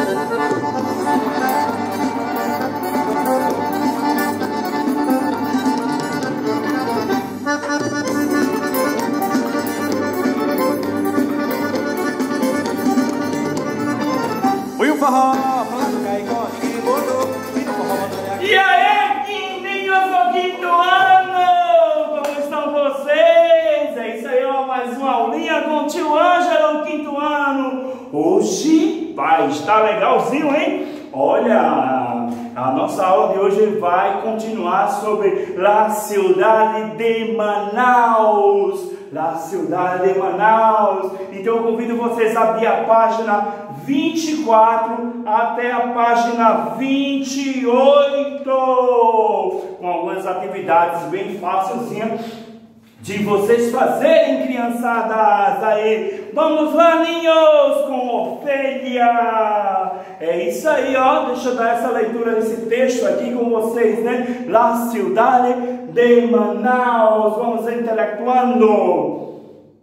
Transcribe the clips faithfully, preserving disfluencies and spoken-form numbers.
E aí, quintinho, eu sou quinto ano! Como estão vocês? É isso aí, ó, mais uma aulinha com o tio Ângelo, quinto ano. Hoje vai estar legalzinho, hein? Olha, a nossa aula de hoje vai continuar sobre a cidade de Manaus. La cidade de Manaus. Então eu convido vocês a abrir a página vinte e quatro até a página vinte e oito, com algumas atividades bem facilzinhas de vocês fazerem, criançadas. Aí, vamos lá, ninhos, com Ofélia. É isso aí, ó. Deixa eu dar essa leitura desse texto aqui com vocês, né? La cidade de Manaus. Vamos intelectuando.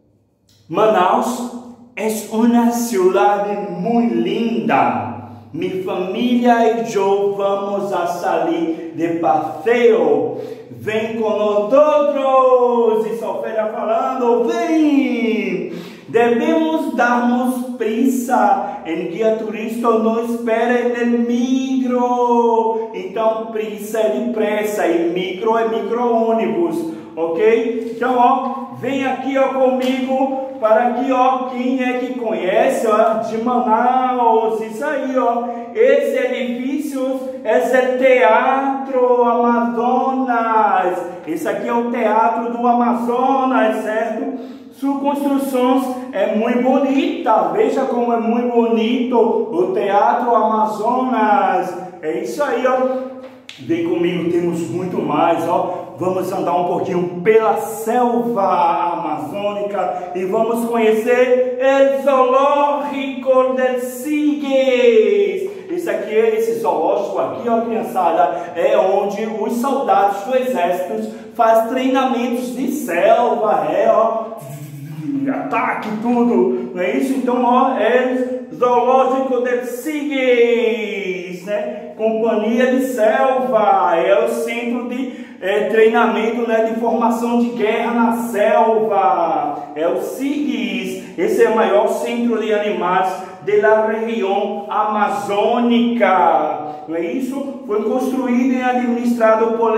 Manaus é uma cidade muito linda. Minha família e eu vamos a sair de passeio. Vem com nós todos. E Ofélia falando, vem. Devemos darmos prisa. Em guia turista não espera no micro. Então, prisa é depressa e micro é micro-ônibus, ok? Então, ó, vem aqui, ó, comigo. Para aqui, ó, quem é que conhece, ó, de Manaus, isso aí, ó, esse edifício, esse é Teatro Amazonas, esse aqui é o Teatro do Amazonas, certo? Sua construção é muito bonita, veja como é muito bonito o Teatro Amazonas, é isso aí, ó, vem comigo, temos muito mais, ó. Vamos andar um pouquinho pela selva amazônica e vamos conhecer o Zoológico del Sigues. Esse aqui, esse zoológico aqui, ó, criançada, é onde os soldados do exército fazem treinamentos de selva, é, ó, ataque, tudo, não é isso? Então, ó, é Zoológico del Sigues, né? Companhia de Selva, é o centro de É, treinamento, né, de formação de guerra na selva, é o SIGS. Esse é o maior centro de animais da região amazônica, não é isso? Foi construído e administrado por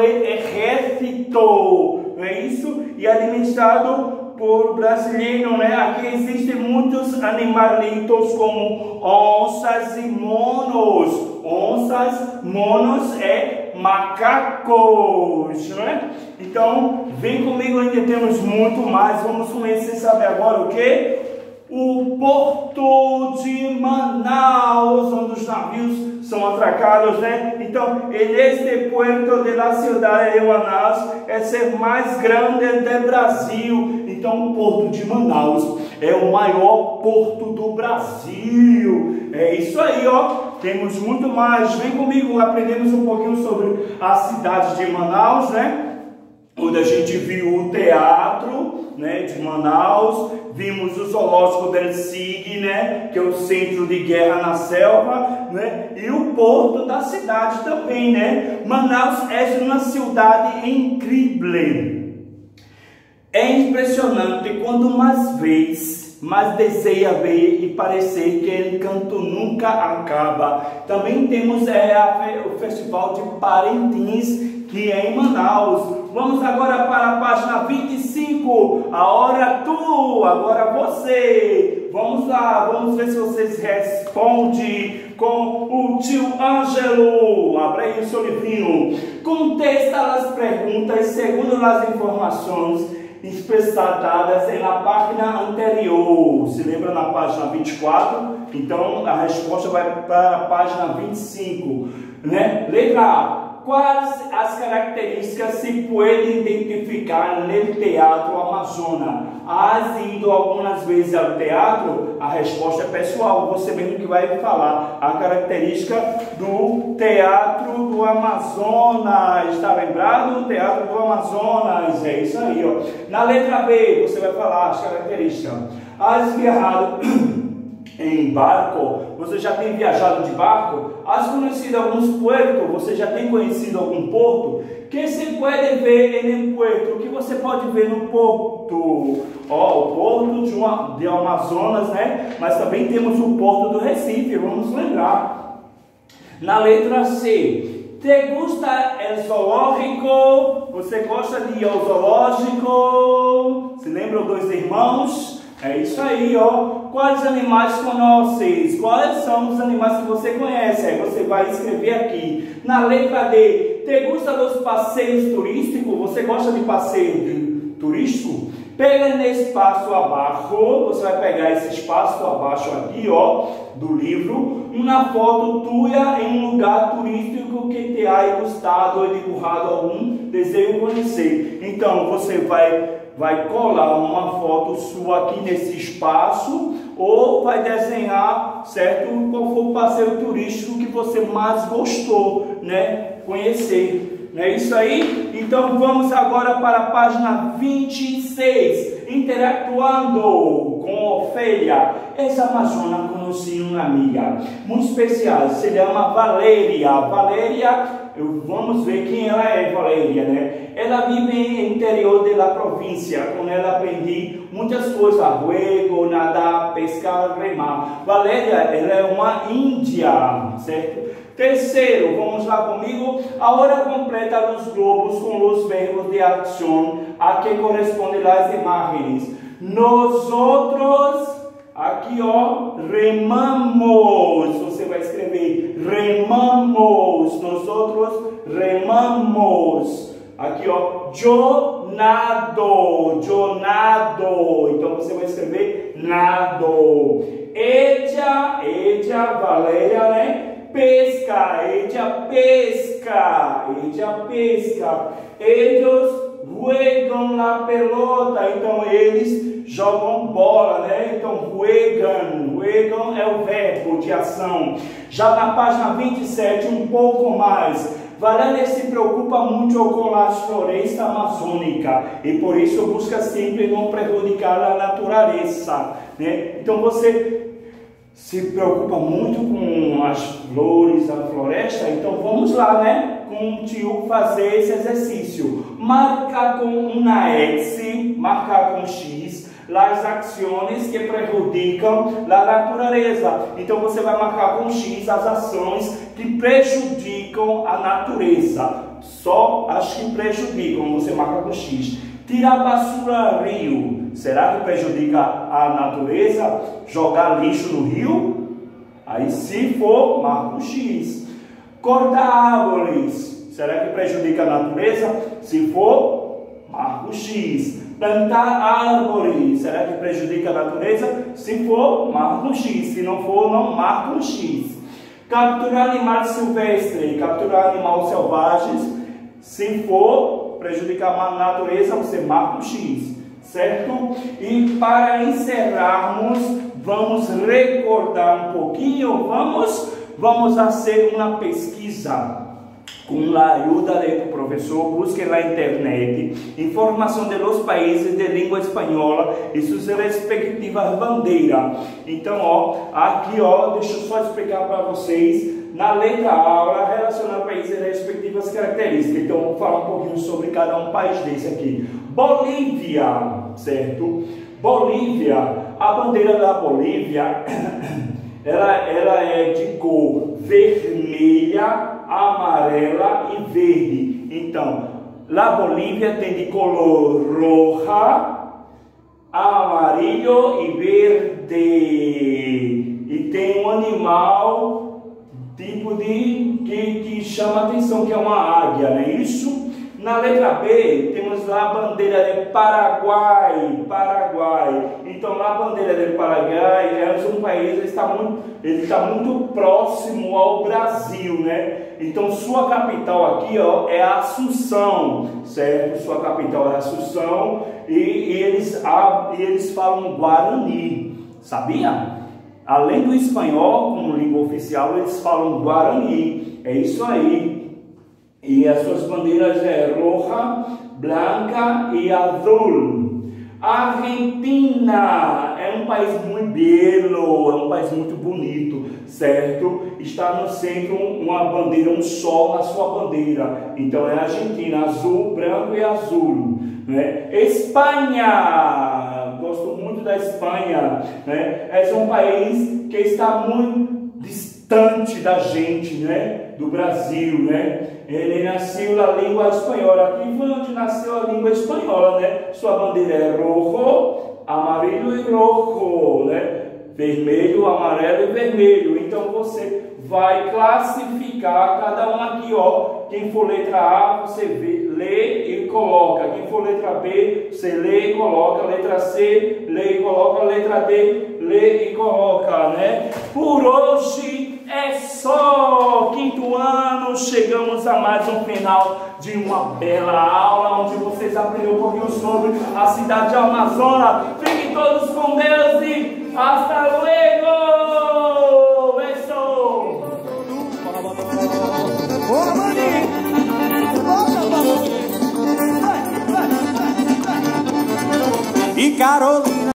exército, não é isso? E administrado por brasileiro, né? Aqui existem muitos animalitos como onças e monos. Onças, monos é macacos, não é? Então, vem comigo, ainda temos muito mais. Vamos conhecer, sabe agora o que? O Porto de Manaus, onde os navios são atracados, né? Então, este porto de la cidade de Manaus é o mais grande do Brasil. Então, o Porto de Manaus é o maior porto do Brasil. É isso aí, ó. Temos muito mais. Vem comigo, aprendemos um pouquinho sobre a cidade de Manaus, né? Onde a gente viu o teatro, né, de Manaus, vimos o Zoológico del Sig, né, que é o centro de guerra na selva, né, e o porto da cidade também, né. Manaus é uma cidade incrível. É impressionante quando mais vês, mas deseja ver e parecer que o encanto nunca acaba. Também temos é, a, o Festival de Parintins, que é em Manaus. Vamos agora para a página vinte e cinco, a hora tu, agora você. Vamos lá, vamos ver se vocês respondem com o tio Ângelo. Abra aí o seu livrinho. Contesta as perguntas segundo as informações expressadas na página anterior. Se lembra na página vinte e quatro? Então a resposta vai para a página vinte e cinco, né? Letra A. Quais as características se podem identificar no Teatro Amazonas? Has ido algumas vezes ao teatro? A resposta é pessoal, você mesmo que vai falar. A característica do Teatro do Amazonas. Está lembrado? Teatro do Amazonas. É isso aí, ó. Na letra B, você vai falar as características. Has viajado em barco? Você já tem viajado de barco? Has conhecido alguns puertos? Você já tem conhecido algum porto? Que se pode ver em puerto? O que você pode ver no porto? Ó, o porto de, uma, de Amazonas, né? Mas também temos o porto do Recife, vamos lembrar. Na letra C, te gusta el zoológico? Você gosta de ir ao zoológico? Se lembram dos irmãos? É isso aí, ó. Quais animais conheces? Quais são os animais que você conhece? Aí você vai escrever aqui. Na letra D, te gusta dos passeios turísticos? Você gosta de passeio turístico? Pega nesse espaço abaixo, você vai pegar esse espaço abaixo aqui, ó, do livro, uma foto tua em um lugar turístico que te haya gostado ou dibujado algum desejo conhecer. Então, você vai vai colar uma foto sua aqui nesse espaço ou vai desenhar, certo? Qual for o passeio turístico que você mais gostou, né? Conhecer. Não é isso aí? Então vamos agora para a página vinte e seis. Interactuando com Ofélia. Essa amazona conheci uma amiga muito especial, se chama Valéria. Valéria, vamos ver quem ela é, Valéria, né? Ela vive no interior da província. Com ela aprendi muitas coisas: juego, nadar, pescar, remar. Valéria, ela é uma índia, certo? Terceiro, vamos lá comigo. A hora completa dos globos com os verbos de ação a que correspondem as imagens. Nós outros, aqui ó, remamos. Você vai escrever remamos. Nós outros remamos. Aqui ó, yo nado. Yo nado. Então você vai escrever nado. Ella, ella, Valéria, né? Pesca, ella pesca, ella pesca. Eles juegam na pelota, então eles jogam bola, né? Então juegam, juegam é o verbo de ação. Já na página vinte e sete, um pouco mais. Valéria se preocupa muito com as florestas amazônicas e por isso busca sempre não prejudicar a natureza, né? Então você se preocupa muito com as flores da floresta, então vamos lá, né? Com o tio fazer esse exercício. Marca com uma X, marcar com X, as ações que prejudicam a natureza. Então você vai marcar com X as ações que prejudicam a natureza. Só as que prejudicam, você marca com X. Tirar basura rio. Será que prejudica a natureza? Jogar lixo no rio? Aí se for, marca um X. Cortar árvores. Será que prejudica a natureza? Se for, marca um X. Plantar árvores. Será que prejudica a natureza? Se for, marca um X. Se não for, não marca um X. Capturar animais silvestres. Capturar animais selvagens. Se for prejudicar a natureza, você marca um X. Certo? E para encerrarmos, vamos recordar um pouquinho, vamos, vamos fazer uma pesquisa com a ajuda do professor. Busque na internet informação de los países de língua espanhola e suas respectivas bandeiras. Então, ó, aqui, ó, deixa eu só explicar para vocês. Na letra A, relacionar países e respectivas características. Então, vou falar um pouquinho sobre cada um país desse aqui. Bolívia, certo? Bolívia, a bandeira da Bolívia, ela, ela é de cor vermelha, amarela e verde. Então, a Bolívia tem de color roja, amarillo e verde. E tem um animal tipo de que, que chama atenção, que é uma águia, não é isso? Na letra B, temos lá a bandeira de Paraguai, Paraguai. Então, lá a bandeira de Paraguai é um país, ele está muito, ele está muito próximo ao Brasil, né? Então, sua capital aqui, ó, é Assunção, certo? Sua capital é Assunção e, e eles, a, e eles falam Guarani, sabia? Além do espanhol, como língua oficial, eles falam Guarani. É isso aí. E as suas bandeiras é roja, branca e azul. Argentina é um país muito belo, é um país muito bonito, certo? Está no centro uma bandeira, um sol na sua bandeira. Então é Argentina, azul, branco e azul, né? Espanha, gosto muito da Espanha, né? É um país que está muito distante da gente, né? Do Brasil, né? Ele nasceu na língua espanhola. Aqui foi onde nasceu a língua espanhola, né? Sua bandeira é rojo, amarelo e rojo, né? Vermelho, amarelo e vermelho. Então você vai classificar cada um aqui, ó. Quem for letra A, você vê, lê e coloca. Quem for letra B, você lê e coloca. Letra C, lê e coloca. Letra D, lê e coloca, né? Por hoje é só. Quinto ano, chegamos a mais um final de uma bela aula, onde vocês aprenderam um pouquinho sobre a cidade de Amazonas. Fiquem todos com Deus e hasta luego! Eso! Bora, maninho! Bora, maninho! E Carolina!